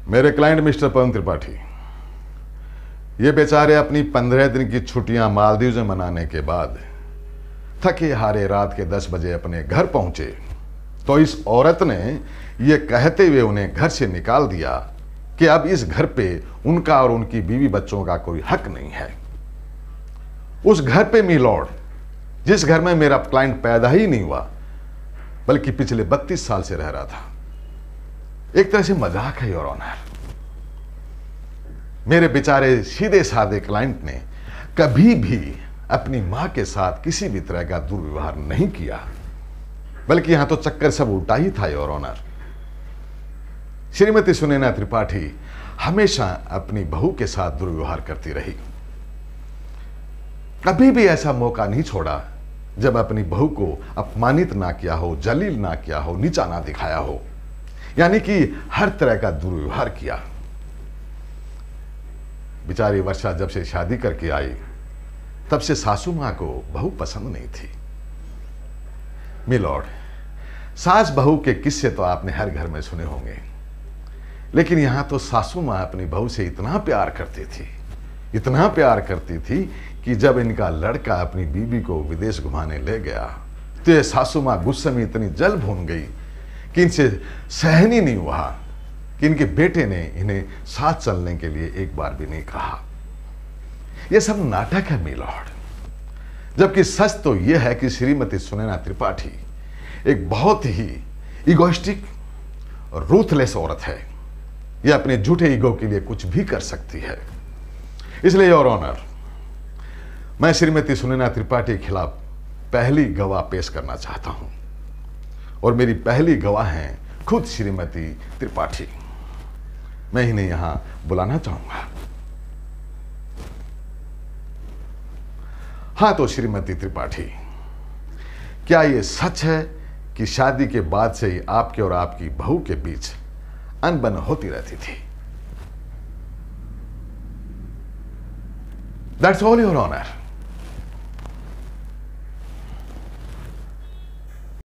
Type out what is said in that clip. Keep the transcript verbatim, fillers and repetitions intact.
मेरे client mister पवन त्रिपाठी, ये बेचारे अपनी पंद्रह दिन की छुट्टियां मालदीव में मनाने के बाद थके हारे रात के दस बजे अपने घर पहुंचे तो इस औरत ने ये कहते हुए उन्हें घर से निकाल दिया कि अब इस घर पे उनका और उनकी बीवी बच्चों का कोई हक नहीं है। उस घर पे मी लॉर्ड, जिस घर में मेरा क्लाइंट पैदा ही नहीं हुआ बल्कि पिछले बत्तीस साल से रह रहा था, एक तरह से मजाक है योर ऑनर। मेरे बेचारे सीधे साधे क्लाइंट ने कभी भी अपनी मां के साथ किसी भी तरह का दुर्व्यवहार नहीं किया, बल्कि यहां तो चक्कर सब उल्टा ही था योर ऑनर। श्रीमती सुनैना त्रिपाठी हमेशा अपनी बहू के साथ दुर्व्यवहार करती रही। कभी भी ऐसा मौका नहीं छोड़ा जब अपनी बहू को अपमानित ना किया हो, जलील ना किया हो, नीचा ना दिखाया हो, यानी कि हर तरह का दुर्व्यवहार किया। बेचारी वर्षा जब से शादी करके आई तब से सासू मां को बहू पसंद नहीं थी। मिलॉर्ड, सास बहू के किस्से तो आपने हर घर में सुने होंगे, लेकिन यहां तो सासू मां अपनी बहू से इतना प्यार करती थी, इतना प्यार करती थी कि जब इनका लड़का अपनी बीबी को विदेश घुमाने ले गया तो ये सासू मां गुस्से में इतनी जल भून गई कि इनसे सहन ही नहीं हुआ कि इनके बेटे ने इन्हें साथ चलने के लिए एक बार भी नहीं कहा। यह सब नाटक है मिलॉर्ड, जबकि सच तो यह है कि श्रीमती सुनैना त्रिपाठी एक बहुत ही इगोइस्टिक और रूथलेस औरत है। यह अपने झूठे ईगो के लिए कुछ भी कर सकती है। इसलिए योर ऑनर, मैं श्रीमती सुनैना त्रिपाठी के खिलाफ पहली गवाह पेश करना चाहता हूं, और मेरी पहली गवाह हैं खुद श्रीमती त्रिपाठी। मैं इन्हें यहां बुलाना चाहूंगा। हाँ तो श्रीमती त्रिपाठी, क्या यह सच है कि शादी के बाद से ही आपके और आपकी बहू के बीच अनबन होती रहती थी? That's all your honour.